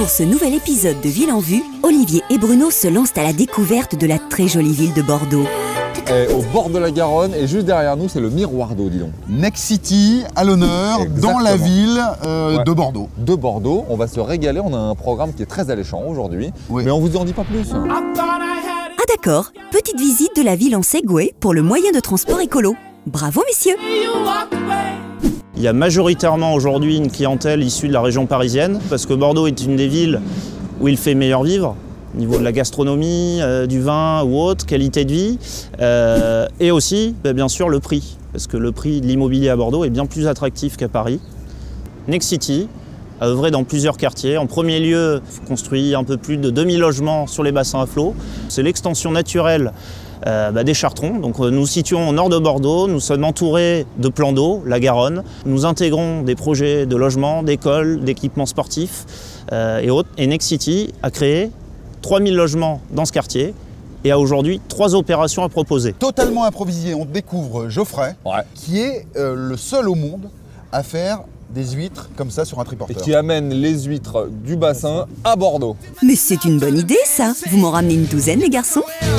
Pour ce nouvel épisode de Ville en Vue, Olivier et Bruno se lancent à la découverte de la très jolie ville de Bordeaux. Au bord de la Garonne et juste derrière nous, c'est le miroir d'eau, dis donc. Nexity à l'honneur dans la ville de Bordeaux. De Bordeaux, on va se régaler, on a un programme qui est très alléchant aujourd'hui, mais on vous en dit pas plus. Ah d'accord, petite visite de la ville en Segway pour le moyen de transport écolo. Bravo messieurs! Il y a majoritairement aujourd'hui une clientèle issue de la région parisienne, parce que Bordeaux est une des villes où il fait meilleur vivre, au niveau de la gastronomie, du vin ou autre, qualité de vie, et aussi, bien sûr, le prix, parce que le prix de l'immobilier à Bordeaux est bien plus attractif qu'à Paris. Nexity a œuvré dans plusieurs quartiers. En premier lieu, construit un peu plus de 2000 logements sur les bassins à flot. C'est l'extension naturelle des Chartrons. Donc nous situons au nord de Bordeaux, nous sommes entourés de plans d'eau, la Garonne. Nous intégrons des projets de logements, d'écoles, d'équipements sportifs et autres. Et Nexity a créé 3000 logements dans ce quartier et a aujourd'hui 3 opérations à proposer. Totalement improvisé, on découvre Geoffrey, qui est le seul au monde à faire des huîtres comme ça sur un triporteur. Et qui amène les huîtres du bassin à Bordeaux. Mais c'est une bonne idée ça! Vous m'en ramenez une douzaine les garçons?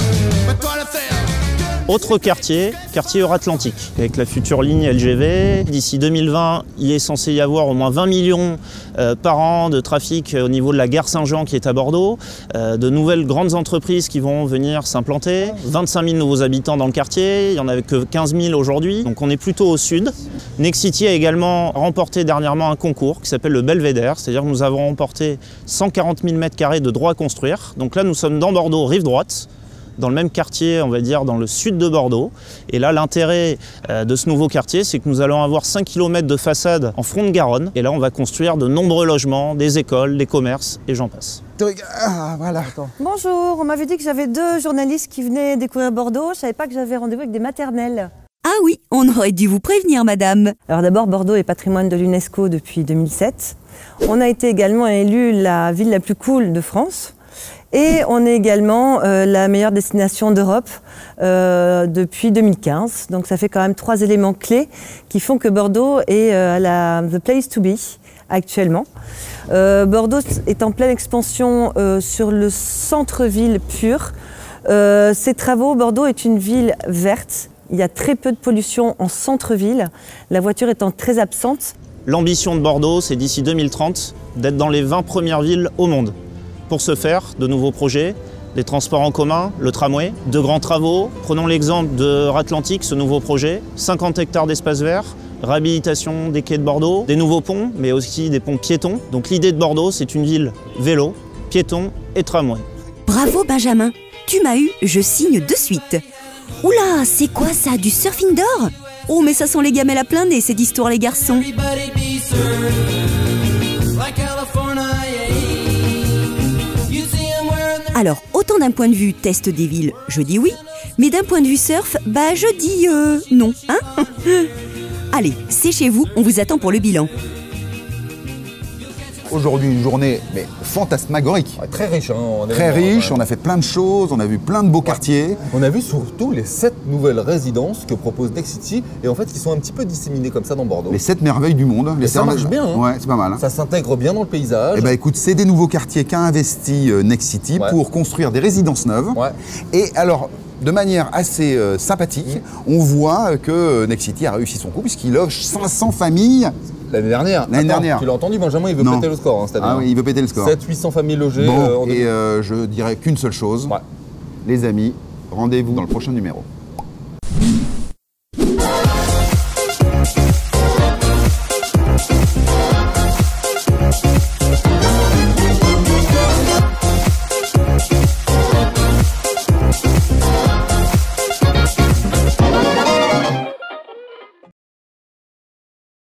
Autre quartier, quartier Euratlantique, avec la future ligne LGV. D'ici 2020, il est censé y avoir au moins 20 millions par an de trafic au niveau de la gare Saint-Jean qui est à Bordeaux, de nouvelles grandes entreprises qui vont venir s'implanter, 25 000 nouveaux habitants dans le quartier, il n'y en avait que 15 000 aujourd'hui, donc on est plutôt au sud. Nexity a également remporté dernièrement un concours qui s'appelle le Belvédère, c'est-à-dire que nous avons remporté 140 000 m² de droit à construire. Donc là, nous sommes dans Bordeaux, rive droite, dans le même quartier, on va dire dans le sud de Bordeaux. Et là, l'intérêt de ce nouveau quartier, c'est que nous allons avoir 5 km de façade en front de Garonne. Et là, on va construire de nombreux logements, des écoles, des commerces, et j'en passe. Ah, voilà. Bonjour, on m'avait dit que j'avais 2 journalistes qui venaient découvrir Bordeaux. Je savais pas que j'avais rendez-vous avec des maternelles. Ah oui, on aurait dû vous prévenir madame. Alors d'abord, Bordeaux est patrimoine de l'UNESCO depuis 2007. On a été également élu la ville la plus cool de France. Et on est également la meilleure destination d'Europe depuis 2015. Donc ça fait quand même 3 éléments clés qui font que Bordeaux est the place to be actuellement. Bordeaux est en pleine expansion sur le centre-ville pur. Ces travaux, Bordeaux est une ville verte. Il y a très peu de pollution en centre-ville, la voiture étant très absente. L'ambition de Bordeaux, c'est d'ici 2030 d'être dans les 20 premières villes au monde. Pour ce faire, de nouveaux projets, des transports en commun, le tramway, de grands travaux. Prenons l'exemple de Euratlantique, ce nouveau projet, 50 hectares d'espace vert, réhabilitation des quais de Bordeaux, des nouveaux ponts, mais aussi des ponts piétons. Donc l'idée de Bordeaux, c'est une ville vélo, piéton et tramway. Bravo Benjamin, tu m'as eu, je signe de suite. Oula, c'est quoi ça, du surf indoor? Oh mais ça sent les gamelles à plein nez cette histoire les garçons. Alors, autant d'un point de vue test des villes, je dis oui, mais d'un point de vue surf, bah je dis non, hein. Allez, c'est chez vous, on vous attend pour le bilan. Aujourd'hui, une journée mais fantasmagorique. Ouais, très riche. Hein, très riche, on a fait plein de choses, on a vu plein de beaux quartiers. On a vu surtout les 7 nouvelles résidences que propose Nexity et en fait qui sont un petit peu disséminées comme ça dans Bordeaux. Les 7 merveilles du monde. Et ça marche bien. Hein. Ouais, c'est pas mal. Hein. Ça s'intègre bien dans le paysage. Et bah écoute, c'est des nouveaux quartiers qu'a investi Nexity pour construire des résidences neuves. Ouais. Et alors, de manière assez sympathique, on voit que Nexity a réussi son coup puisqu'il loge 500 familles. L'année dernière. Tu l'as entendu, Benjamin, il veut péter le score cette année. Ah oui, il veut péter le score. 700-800 familles logées. Bon, et je dirais qu'une seule chose. Les amis, rendez-vous dans le prochain numéro.